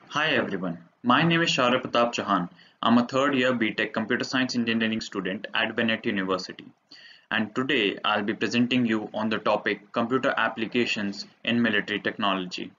Hi everyone, my name is Shaurya Pratap Chauhan. I'm a third year btech computer science engineering student at Bennett University. And today I'll be presenting you on the topic computer applications in military technology.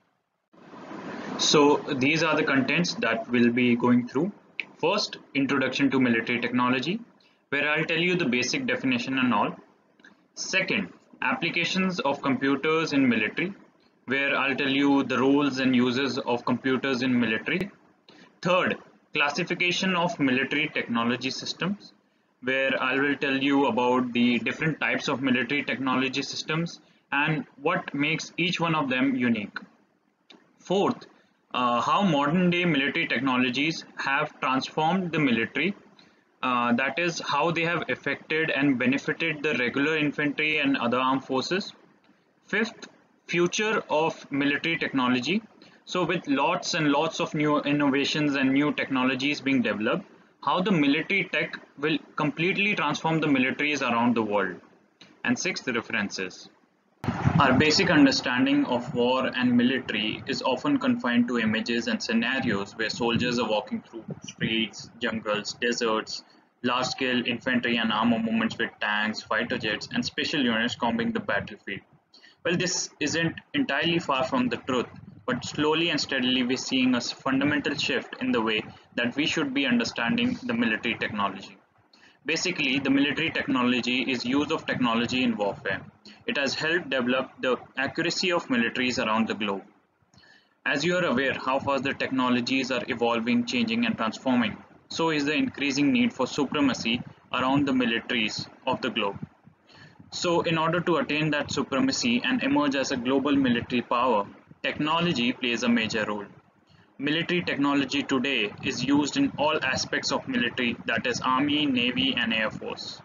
So these are the contents that we'll be going through. First, introduction to military technology, where I'll tell you the basic definition and all. Second, applications of computers in military, where I'll tell you the roles and uses of computers in military. Third, classification of military technology systems, where I will tell you about the different types of military technology systems and what makes each one of them unique. Fourth, how modern day military technologies have transformed the military, that is, how they have affected and benefited the regular infantry and other armed forces. Fifth, future of military technology. So with lots and lots of new innovations and new technologies being developed, how the military tech will completely transform the militaries around the world. And sixth, references. Our basic understanding of war and military is often confined to images and scenarios where soldiers are walking through streets, jungles, deserts, large-scale infantry and armor movements with tanks, fighter jets, and special units combing the battlefield. Well, this isn't entirely far from the truth, but slowly and steadily we're seeing a fundamental shift in the way that we should be understanding the military technology. Basically, the military technology is use of technology in warfare. It has helped develop the accuracy of militaries around the globe. As you are aware how fast the technologies are evolving, changing and transforming, so is the increasing need for supremacy around the militaries of the globe. So in order to attain that supremacy and emerge as a global military power, technology plays a major role. Military technology today is used in all aspects of military, that is Army, Navy and Air Force.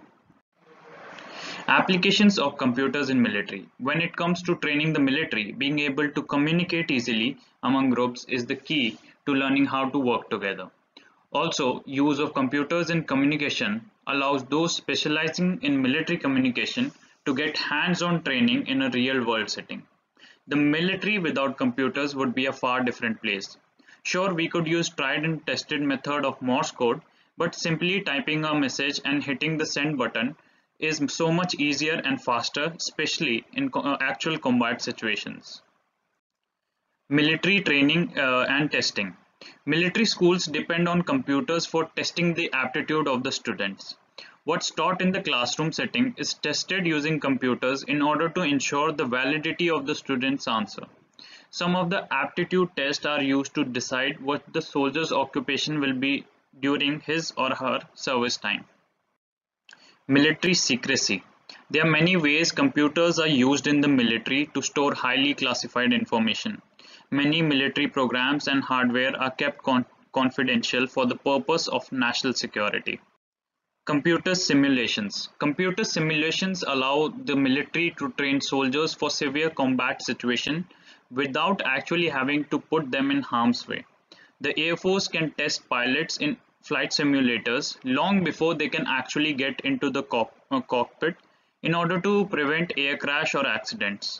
Applications of computers in military. When it comes to training the military, being able to communicate easily among groups is the key to learning how to work together. Also, use of computers in communication allows those specializing in military communication to get hands-on training in a real-world setting. The military without computers would be a far different place. Sure, we could use tried and tested method of Morse code, but simply typing a message and hitting the send button is so much easier and faster, especially in actual combat situations. Military training and testing. Military schools depend on computers for testing the aptitude of the students. What's taught in the classroom setting is tested using computers in order to ensure the validity of the student's answer. Some of the aptitude tests are used to decide what the soldier's occupation will be during his or her service time. Military secrecy. There are many ways computers are used in the military to store highly classified information. Many military programs and hardware are kept confidential for the purpose of national security. Computer simulations. Computer simulations allow the military to train soldiers for severe combat situations without actually having to put them in harm's way. The Air Force can test pilots in flight simulators long before they can actually get into the cockpit in order to prevent air crash or accidents.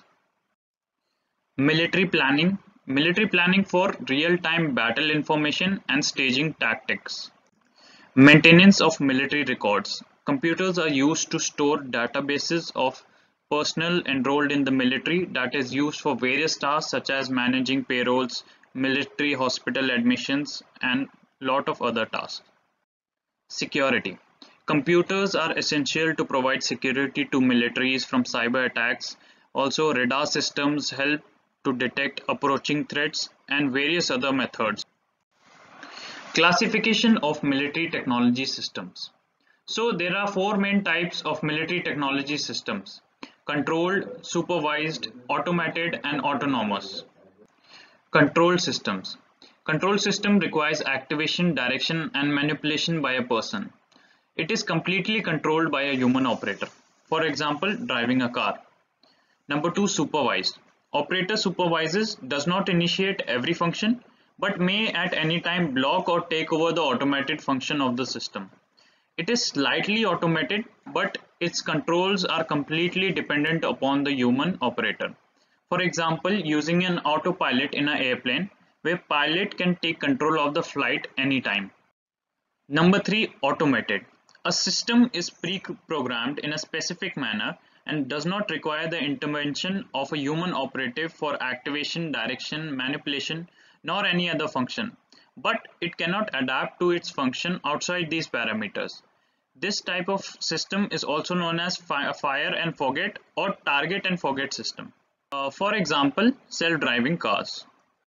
Military planning. Military planning for real-time battle information and staging tactics. Maintenance of military records. Computers are used to store databases of personnel enrolled in the military that is used for various tasks such as managing payrolls, military hospital admissions, and lot of other tasks. Security. Computers are essential to provide security to militaries from cyber attacks. Also, radar systems help to detect approaching threats and various other methods. Classification of military technology systems. So there are four main types of military technology systems: controlled, supervised, automated and autonomous. Control systems. Control system requires activation, direction and manipulation by a person. It is completely controlled by a human operator. For example, driving a car. Number two, supervised. Operator supervises, does not initiate every function, but may at any time block or take over the automated function of the system. It is slightly automated, but its controls are completely dependent upon the human operator. For example, using an autopilot in an airplane, where pilot can take control of the flight anytime. Number 3, automated. A system is pre-programmed in a specific manner and does not require the intervention of a human operative for activation, direction, manipulation, nor any other function. But it cannot adapt to its function outside these parameters. This type of system is also known as fire and forget or target and forget system. For example, self-driving cars.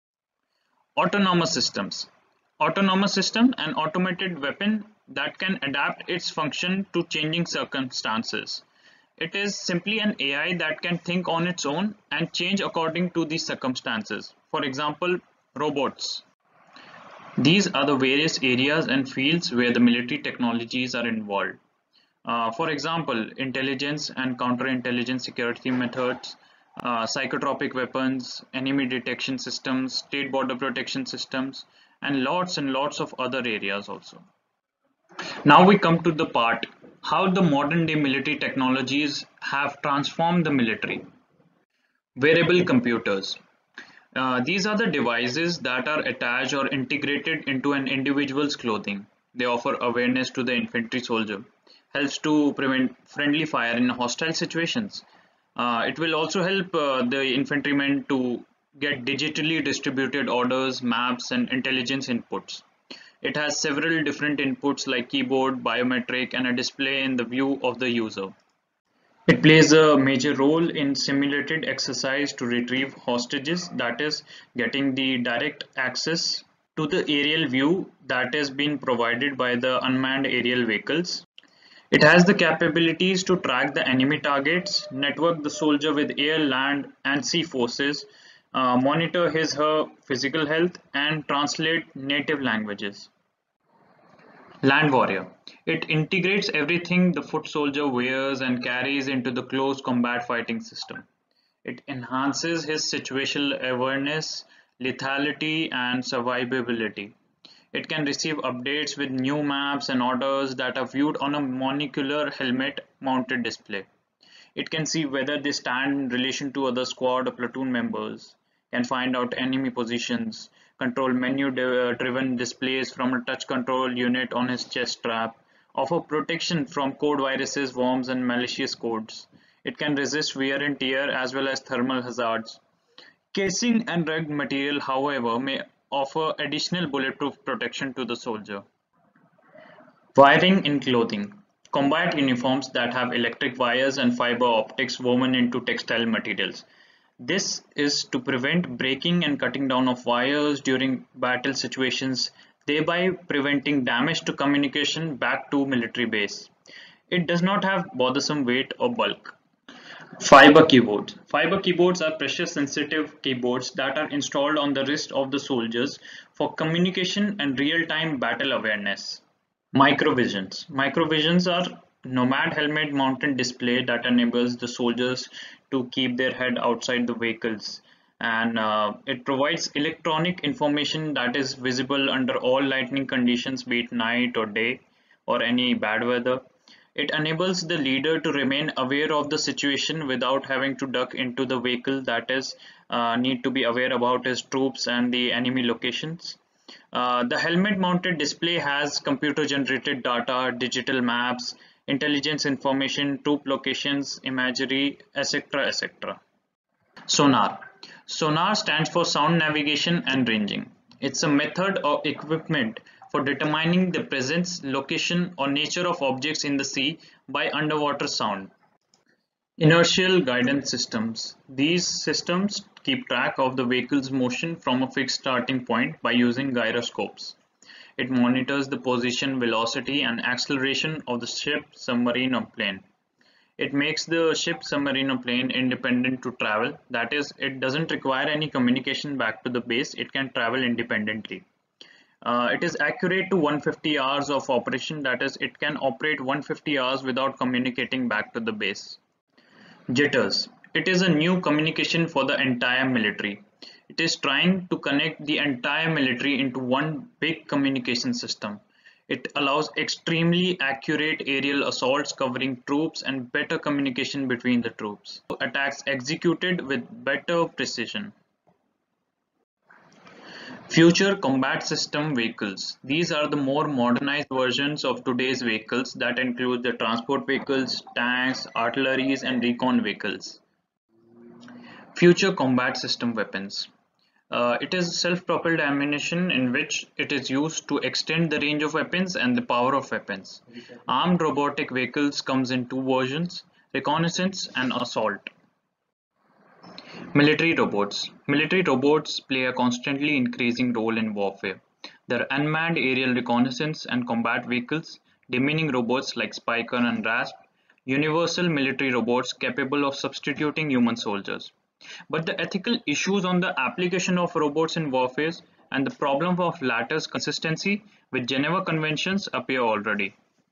Autonomous systems. Autonomous system, an automated weapon that can adapt its function to changing circumstances. It is simply an AI that can think on its own and change according to the circumstances. For example, robots. These are the various areas and fields where the military technologies are involved. For example, intelligence and counterintelligence security methods, psychotropic weapons, enemy detection systems, state border protection systems, and lots of other areas also. Now we come to the part how the modern day military technologies have transformed the military. Wearable computers. These are the devices that are attached or integrated into an individual's clothing. They offer awareness to the infantry soldier, helps to prevent friendly fire in hostile situations. It will also help the infantrymen to get digitally distributed orders, maps, and intelligence inputs. It has several different inputs like keyboard, biometric, and a display in the view of the user. It plays a major role in simulated exercise to retrieve hostages, that is, getting the direct access to the aerial view that is being provided by the unmanned aerial vehicles. It has the capabilities to track the enemy targets, network the soldier with air, land, and sea forces, monitor his/her physical health, and translate native languages. Land Warrior. It integrates everything the foot soldier wears and carries into the close combat fighting system. It enhances his situational awareness, lethality, and survivability. It can receive updates with new maps and orders that are viewed on a monocular helmet mounted display. It can see whether they stand in relation to other squad or platoon members, can find out enemy positions, control menu driven displays from a touch control unit on his chest strap, offer protection from code viruses, worms, and malicious codes. It can resist wear and tear as well as thermal hazards. Casing and rugged material, however, may offer additional bulletproof protection to the soldier. Wiring in clothing. Combat uniforms that have electric wires and fiber optics woven into textile materials. This is to prevent breaking and cutting down of wires during battle situations, thereby preventing damage to communication back to military base. It does not have bothersome weight or bulk. Fiber keyboards. Fiber keyboards are pressure sensitive keyboards that are installed on the wrist of the soldiers for communication and real-time battle awareness. Microvisions. Microvisions are nomad helmet mounted display that enables the soldiers to keep their head outside the vehicles, and it provides electronic information that is visible under all lighting conditions, be it night or day or any bad weather. It enables the leader to remain aware of the situation without having to duck into the vehicle, that is, need to be aware about his troops and the enemy locations. The helmet mounted display has computer generated data, digital maps, intelligence information, troop locations, imagery, etc. etc. Sonar. Sonar stands for sound navigation and ranging. It's a method or equipment for determining the presence, location, or nature of objects in the sea by underwater sound. Inertial guidance systems. These systems keep track of the vehicle's motion from a fixed starting point by using gyroscopes. It monitors the position, velocity, and acceleration of the ship, submarine, or plane. It makes the ship, submarine, or plane independent to travel. That is, it doesn't require any communication back to the base. It can travel independently. It is accurate to 150 hours of operation. That is, it can operate 150 hours without communicating back to the base. Jitters. It is a new communication for the entire military. It is trying to connect the entire military into one big communication system. It allows extremely accurate aerial assaults covering troops and better communication between the troops. Attacks executed with better precision. Future combat system vehicles. These are the more modernized versions of today's vehicles that include the transport vehicles, tanks, artilleries, and recon vehicles. Future combat system weapons. It is self-propelled ammunition in which it is used to extend the range of weapons and the power of weapons. Armed robotic vehicles comes in two versions, reconnaissance and assault. Military robots. Military robots play a constantly increasing role in warfare. There are unmanned aerial reconnaissance and combat vehicles, demining robots like Spiker and Rasp, universal military robots capable of substituting human soldiers. But the ethical issues on the application of robots in warfare and the problem of latter's consistency with Geneva Conventions appear already.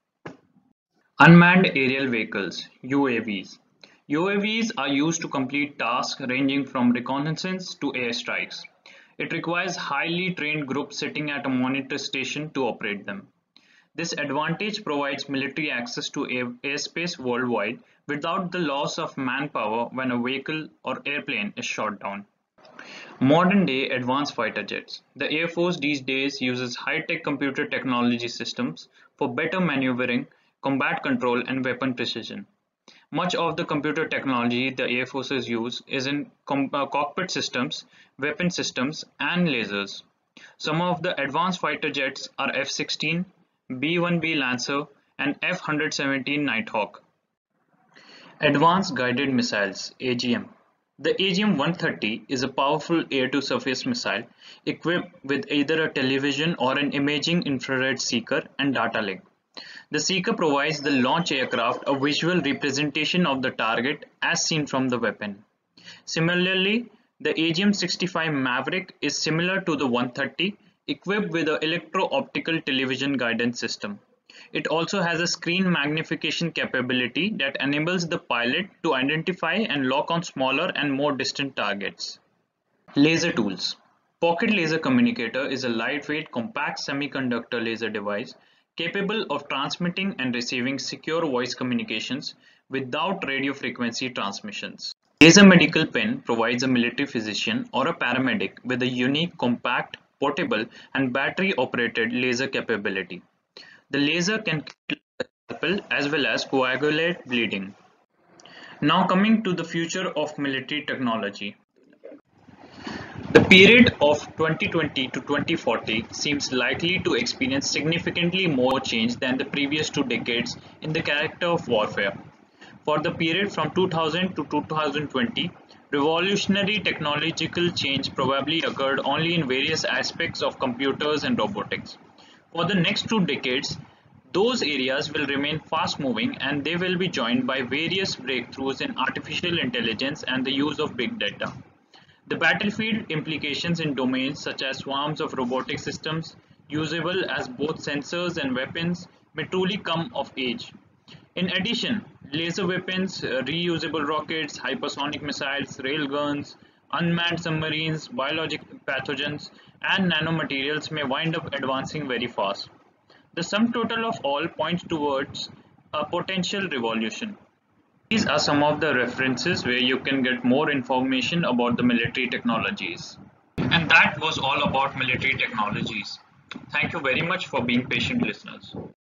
Unmanned aerial vehicles (UAVs). UAVs are used to complete tasks ranging from reconnaissance to airstrikes. It requires highly trained groups sitting at a monitor station to operate them. This advantage provides military access to airspace worldwide without the loss of manpower when a vehicle or airplane is shot down. Modern day advanced fighter jets. The Air Force these days uses high-tech computer technology systems for better maneuvering, combat control, and weapon precision. Much of the computer technology the Air Forces use is in cockpit systems, weapon systems, and lasers. Some of the advanced fighter jets are F-16, B-1B Lancer, and F-117 Nighthawk. Advanced Guided Missiles (AGM). The AGM-130 is a powerful air-to-surface missile equipped with either a television or an imaging infrared seeker and data link. The seeker provides the launch aircraft a visual representation of the target as seen from the weapon. Similarly, the AGM-65 Maverick is similar to the 130, equipped with an electro-optical television guidance system. It also has a screen magnification capability that enables the pilot to identify and lock on smaller and more distant targets. Laser tools. Pocket laser communicator is a lightweight, compact semiconductor laser device capable of transmitting and receiving secure voice communications without radio frequency transmissions. Laser medical pen provides a military physician or a paramedic with a unique, compact, portable, and battery-operated laser capability. The laser can kill the scalpel as well as coagulate bleeding. Now coming to the future of military technology. The period of 2020 to 2040 seems likely to experience significantly more change than the previous 2 decades in the character of warfare. For the period from 2000 to 2020, revolutionary technological change probably occurred only in various aspects of computers and robotics. For the next 2 decades, those areas will remain fast-moving and they will be joined by various breakthroughs in artificial intelligence and the use of big data. The battlefield implications in domains such as swarms of robotic systems, usable as both sensors and weapons, may truly come of age. In addition, laser weapons, reusable rockets, hypersonic missiles, railguns, unmanned submarines, biological pathogens, and nanomaterials may wind up advancing very fast. The sum total of all points towards a potential revolution. These are some of the references where you can get more information about the military technologies. And that was all about military technologies. Thank you very much for being patient listeners.